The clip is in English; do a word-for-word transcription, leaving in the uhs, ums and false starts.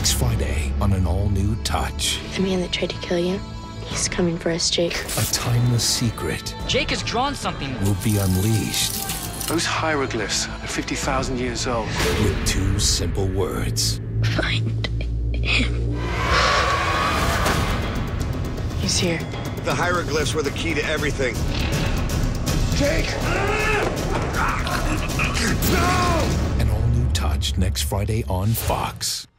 Next Friday on an all-new Touch. The man that tried to kill you, he's coming for us, Jake. A timeless secret Jake has drawn something. will be unleashed Those hieroglyphs are fifty thousand years old. with two simple words. Find him. He's here. The hieroglyphs were the key to everything. Jake! An all-new Touch next Friday on Fox.